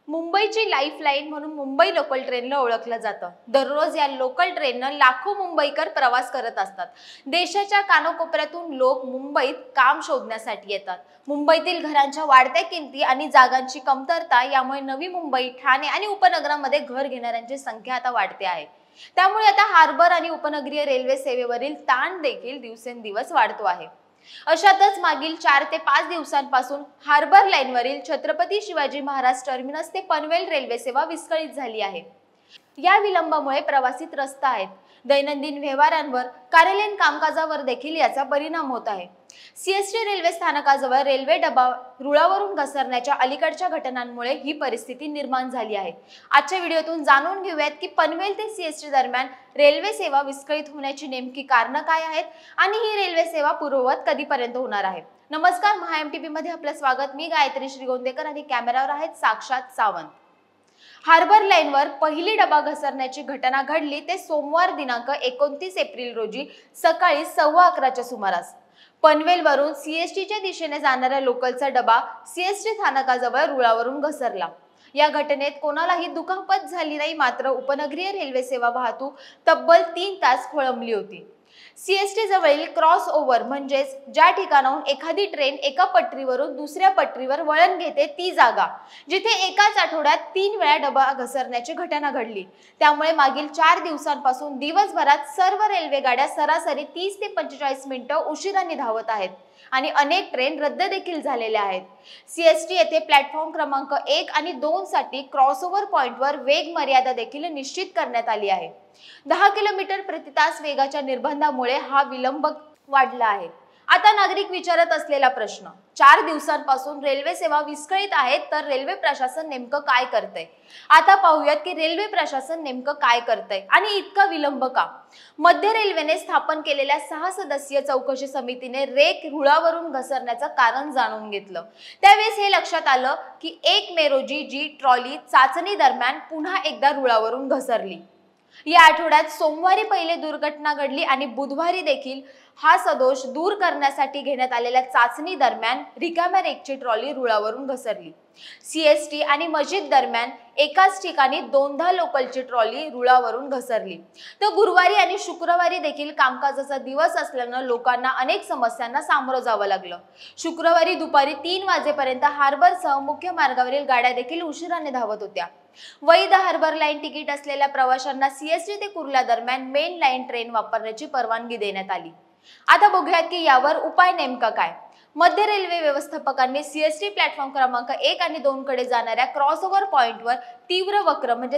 मुंबईची लाईफलाईन म्हणून मुंबई लोकल ट्रेनला ओळखलं जातं। दररोज या लोकल ट्रेननं लाखो मुंबईकर प्रवास करत असतात। देशाच्या कानाकोपऱ्यातून लोक मुंबईत काम शोधण्यासाठी येतात। मुंबईतील घरांच्या वाढत्या किमती आणि जागांची कमतरता यामुळे नवी मुंबई, ठाणे आणि उपनगरांमध्ये घर घेणाऱ्यांची संख्या आता वाढते आहे। त्यामुळे आता हार्बर आणि उपनगरीय रेल्वे सेवेवरील ताण देखील दिवसेंदिवस वाढतो आहे। अशातच मागील 4 ते 5 दिवसांपासून हार्बर लाईनवरील छत्रपती शिवाजी महाराज टर्मिनस ते पनवेल रेल्वे सेवा विस्कळीत झाली आहे। या विलंबामुळे प्रवासी त्रस्त आहेत। दैनंदिन व्यवहारांवर, कार्यालयीन कामकाजावर देखील याचा परिणाम होत आहे। सीएसटी रेल्वे स्थानकाजवळ रेल्वे डबा रुळावरून घसरण्याच्या अलीकडच्या घटनांमुळे ही परिस्थिती निर्माण झाली आहे। आजच्या व्हिडिओतून जाणून घेऊयात की पनवेल ते सीएसटी दरम्यान रेल्वे सेवा विस्कळीत होण्याची नेमकी कारणं काय आहेत आणि ही रेल्वे सेवा पूर्ववत कधीपर्यंत होणार आहे। नमस्कार, महाएमटीपी मध्ये आपलं स्वागत। मी गायत्री श्रीगोंदेकर आणि कॅमेरावर आहेत साक्षात सावंत। हार्बर लाईनवर पहिली डबा घसरण्याची घटना घडली ते सोमवार दिनांक 29 एप्रिल रोजी सकाळी 11:15च्या सुमारास। पनवेलवरून सीएसटीच्या दिशेने जाणाऱ्या लोकलचा डबा सीएसटी स्थानकाजवळ रुळावरून घसरला। या घटनेत कोणालाही दुखापत झाली नाही, मात्र उपनगरीय रेल्वे सेवा वाहतूक तब्बल 3 तास खोळंबली होती। सीएसटी जवळील क्रॉस ओव्हर म्हणजेच ज्या ठिकाणाहून एखादी ट्रेन एका पटरीवरून दुसऱ्या पटरीवर वळण घेते ती जागा, जिथे एकाच आठवड्यात 3 वेळा डबा घसरण्याची घटना घडली। त्यामुळे मागील 4 दिवसांपासून दिवसभरात सर्व रेल्वे गाड्या सरासरी 30 ते 45 मिनिटं उशिराने धावत आहेत आणि अनेक ट्रेन रद्द देखील झालेल्या आहेत। सीएसटी येथे प्लॅटफॉर्म क्रमांक 1 आणि 2 साठी क्रॉसओव्हर पॉइंटवर वेग मर्यादा देखील निश्चित करण्यात आली आहे। 10 किलोमीटर प्रति तास वेगाच्या निर्बंधामुळे हा विलंब वाढला आहे। आता नागरिक विचारत असलेला प्रश्न, 4 दिवसांपासून रेल्वे सेवा विस्कळीत आहेत, तर रेल्वे प्रशासन नेमकं काय करतंय? आता पाहूयात की रेल्वे प्रशासन नेमकं काय करतंय आणि इतका विलंब का? मध्य रेल्वेने स्थापन केलेल्या 6 सदस्यीय चौकशी समितीने रेक रुळावरून घसरण्याचं कारण जाणून घेतलं। त्यावेळेस हे लक्षात आलं की 1 मे रोजी जी ट्रॉली चाचणी दरम्यान पुन्हा एकदा रुळावरून घसरली। या आठवड्यात सोमवारी पहिली दुर्घटना घडली आणि बुधवारी देखील हा सदोष दूर करण्यासाठी घेण्यात आलेल्या चाचणी दरम्यान रिकाम्या रेकची ट्रॉली रुळावरून घसरली। सीएसटी आणि मस्जिद दरम्यान एकाच ठिकाणी 2दा लोकलची ट्रॉली रुळावरून घसरली। तर गुरुवारी आणि शुक्रवारी देखील कामकाजाचा दिवस असल्यानं लोकांना अनेक समस्यांना सामोरं जावं लागलं। शुक्रवारी दुपारी 3 वाजेपर्यंत हार्बरसह मुख्य मार्गावरील गाड्या देखील उशिराने धावत होत्या। वैध हार्बर लाईन तिकीट असलेल्या प्रवाशांना सीएसटी ते कुर्ला दरम्यान मेन लाईन ट्रेन वापरण्याची परवानगी देण्यात आली। आता बघूयात की यावर उपाय नेमका काय? मध्य रेल्वे व्यवस्थापकांनी सीएसटी प्लॅटफॉर्म क्रमांक 1 आणि 2 कडे जाणाऱ्या क्रॉसओव्हर पॉइंटवर तीव्र वक्र म्हणजे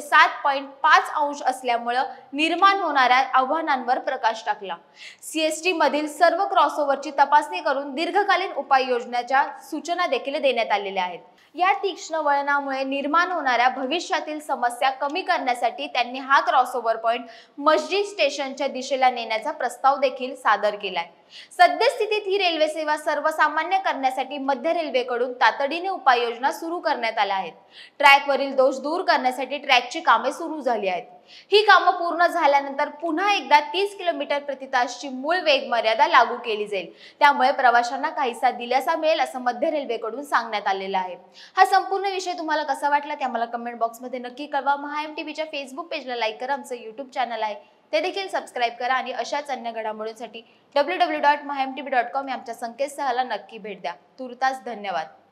7.5 अंश असल्यामुळे निर्माण होणाऱ्या आव्हानांवर प्रकाश टाकला। सीएसटी मधील सर्व क्रॉसओव्हरची तपासणी करून दीर्घकालीन उपाययोजनाच्या सूचना देखील देण्यात आलेल्या आहेत। या तीक्ष्ण वळणामुळे निर्माण होणाऱ्या भविष्यातील समस्या कमी करण्यासाठी त्यांनी हा क्रॉसओव्हर पॉइंट मस्जिद स्टेशनच्या दिशेला नेण्याचा प्रस्ताव देखील सादर केलाय। सद्यस्थितीत ही रेल्वे सेवा सर्वसामान्य करण्यासाठी मध्य रेल्वेकडून तातडीने उपाययोजना सुरू करण्यात आल्या आहेत। ट्रॅकवरील दोष दूर करण्यासाठी ट्रॅकची कामे सुरू झाली आहेत। ही कामं पूर्ण झाल्यानंतर पुन्हा एकदा 30 किलोमीटर प्रति तासची मूळ वेग मर्यादा लागू केली जाईल। त्यामुळे प्रवाशांना काहीसा दिलासा मिळेल असं मध्य रेल्वेकडून सांगण्यात आलेलं आहे। हा संपूर्ण विषय तुम्हाला कसा वाटला ते आम्हाला कमेंट बॉक्समध्ये नक्की कळवा। महाएमटीपीच्या फेसबुक पेजला लाईक करा, आमचं यूट्यूब चॅनल आहे ते देखील सबस्क्राईब करा आणि अशाच अन्य घडामोडींसाठी www.mahamtv.com या आमच्या संकेतस्थळाला नक्की भेट द्या। तुर्तास धन्यवाद।